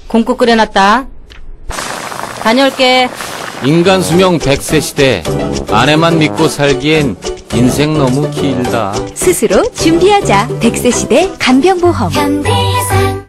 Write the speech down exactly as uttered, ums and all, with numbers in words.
곰국 끓여놨다. 다녀올게. 인간 수명 백 세 시대. 아내만 믿고 살기엔 인생 너무 길다. 스스로 준비하자. 백 세 시대 간병보험. 현대해상